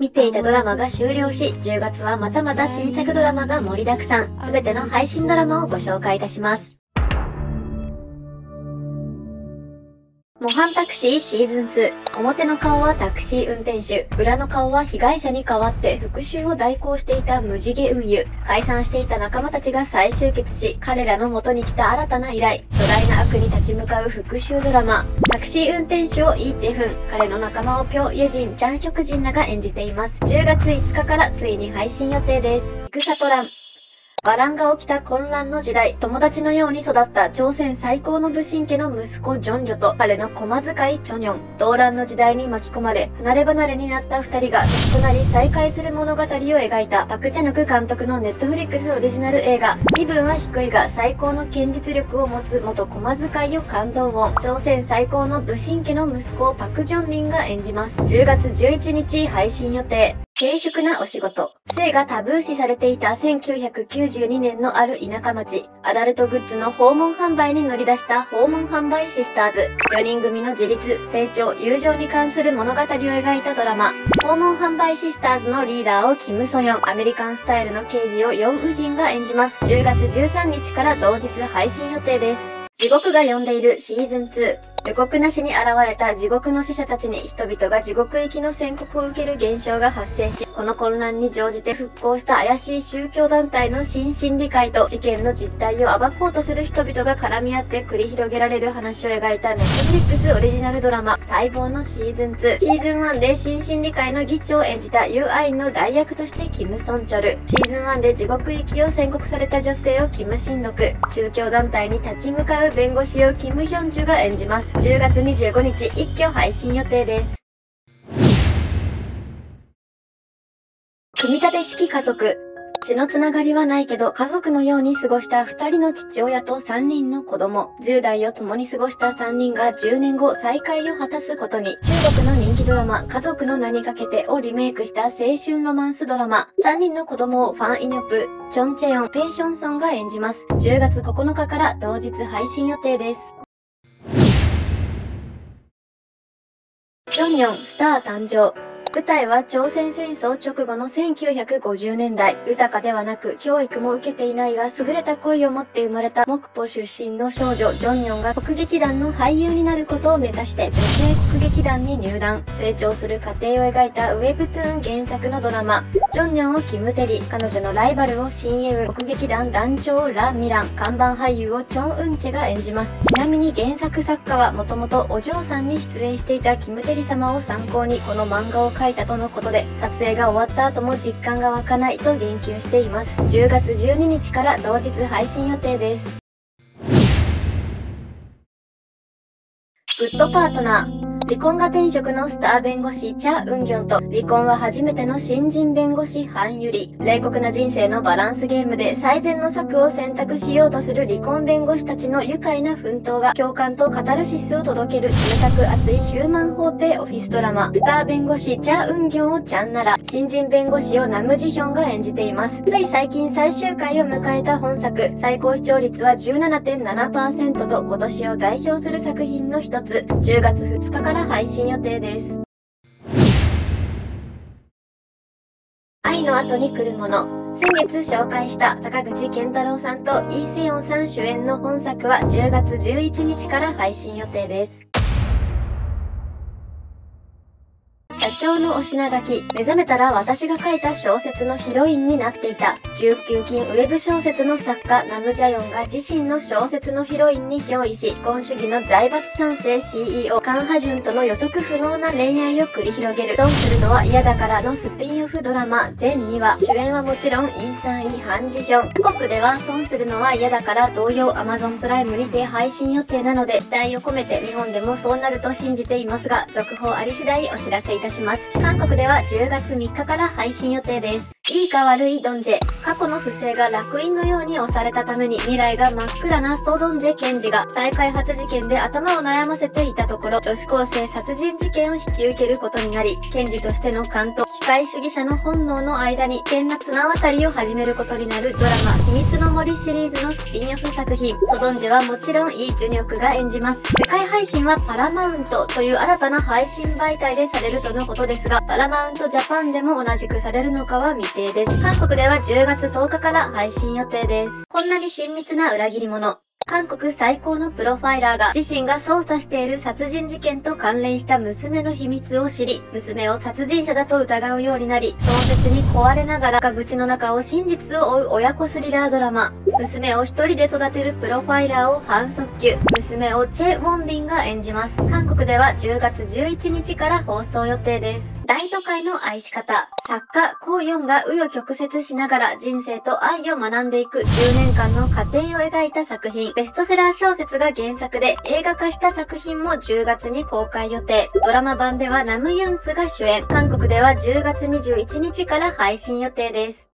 見ていたドラマが終了し、10月はまたまた新作ドラマが盛りだくさん。すべての配信ドラマをご紹介いたします。模範タクシーシーズン2。表の顔はタクシー運転手、裏の顔は被害者に代わって復讐を代行していた無次元運輸。解散していた仲間たちが再集結し、彼らの元に来た新たな依頼。巨大な悪に立ち向かう復讐ドラマ。タクシー運転手をイ・ジェフン、彼の仲間をピョ・イェジン、チャン・ヒョクジンらが演じています。10月5日からついに配信予定です。戦トラン。バランが起きた混乱の時代、友達のように育った朝鮮最高の武神家の息子ジョンリョと彼の駒使いチョニョン。動乱の時代に巻き込まれ、離れ離れになった二人が敵となり再会する物語を描いたパク・チャヌク監督のネットフリックスオリジナル映画。身分は低いが最高の堅実力を持つ元駒使いを感動を。朝鮮最高の武神家の息子をパク・ジョンミンが演じます。10月11日配信予定。軽粛なお仕事。性がタブー視されていた1992年のある田舎町。アダルトグッズの訪問販売に乗り出した訪問販売シスターズ。4人組の自立、成長、友情に関する物語を描いたドラマ。訪問販売シスターズのリーダーをキム・ソヨン、アメリカンスタイルの刑事をヨン・ウジンが演じます。10月13日から同日配信予定です。地獄が呼んでいるシーズン2。予告なしに現れた地獄の使者たちに人々が地獄行きの宣告を受ける現象が発生し、この混乱に乗じて復興した怪しい宗教団体の新心理会と事件の実態を暴こうとする人々が絡み合って繰り広げられる話を描いたネットフリックスオリジナルドラマ、待望のシーズン2。シーズン1で新心理会の議長を演じたユーアインの代役としてキム・ソンチョル。シーズン1で地獄行きを宣告された女性をキム・シンロク。宗教団体に立ち向かう弁護士をキム・ヒョンジュが演じます。10月25日一挙配信予定です。組み立て式家族。血のつながりはないけど家族のように過ごした2人の父親と3人の子供。10代を共に過ごした3人が10年後再会を果たすことに。中国の人気ドラマ家族の名にかけてをリメイクした青春ロマンスドラマ。3人の子供をファン・イニョプ、チョン・チェヨン、ペイ・ヒョンソンが演じます。10月9日から同日配信予定です。ジョンニョン、スター誕生。舞台は朝鮮戦争直後の1950年代。豊かではなく、教育も受けていないが優れた恋を持って生まれた木浦出身の少女、ジョンニョンが国劇団の俳優になることを目指して女性国劇団に入団。成長する過程を描いたウェブトゥーン原作のドラマ。ジョンニョンをキム・テリ、彼女のライバルをシン・エウン、国劇団団長ラ・ミラン、看板俳優をチョン・ウンチェが演じます。ちなみに原作作家はもともとお嬢さんに出演していたキム・テリ様を参考にこの漫画を描いたとのことで、撮影が終わった後も実感が湧かないと言及しています。10月12日から同日配信予定です。グッドパートナー。離婚が転職のスター弁護士チャ・ウンギョンと離婚は初めての新人弁護士ハン・ユリ。冷酷な人生のバランスゲームで最善の策を選択しようとする離婚弁護士たちの愉快な奮闘が共感とカタルシスを届ける冷たく熱いヒューマン法廷オフィスドラマ。スター弁護士チャ・ウンギョンをチャンなら新人弁護士をナムジヒョンが演じています。つい最近最終回を迎えた本作。最高視聴率は 17.7% と今年を代表する作品の一つ。10月2日から配信予定です。愛の後に来るもの。先月紹介した坂口健太郎さんとイ・セヨンさん主演の本作は10月11日から配信予定です。社長のお品書き。目覚めたら私が書いた小説のヒロインになっていた。19禁ウェブ小説の作家ナムジャヨンが自身の小説のヒロインに憑依し、婚主義の財閥三世 CEO カン・ハジュンとの予測不能な恋愛を繰り広げる。損するのは嫌だからのスピンオフドラマ全2話。主演はもちろんイ・サンイ、ハン・ジヒョン。韓国では損するのは嫌だから同様 Amazon プライムにて配信予定なので期待を込めて日本でもそうなると信じていますが、続報あり次第お知らせいたします。韓国では10月3日から配信予定です。 いいか悪いドンジェ。過去の不正が烙印のように押されたために未来が真っ暗なソドンジェ検事が再開発事件で頭を悩ませていたところ、女子高生殺人事件を引き受けることになり、検事としての勘と機械主義者の本能の間に危険な綱渡りを始めることになるドラマ、秘密の森シリーズのスピンオフ作品。ソドンジェはもちろんイ・ジュニョクが演じます。世界配信はパラマウントという新たな配信媒体でされるとのことですが、パラマウントジャパンでも同じくされるのかは未定です。韓国では10月10日から配信予定です。こんなに親密な裏切り者。韓国最高のプロファイラーが自身が捜査している殺人事件と関連した娘の秘密を知り、娘を殺人者だと疑うようになり、壮絶に壊れながら淵の中を真実を追う親子スリラードラマ。娘を一人で育てるプロファイラーを反則級、娘をチェ・ウォンビンが演じます。韓国では10月11日から放送予定です。大都会の愛し方。作家、コウヨンが紆余曲折しながら人生と愛を学んでいく10年間の過程を描いた作品。ベストセラー小説が原作で映画化した作品も10月に公開予定。ドラマ版ではナムユンスが主演。韓国では10月21日から配信予定です。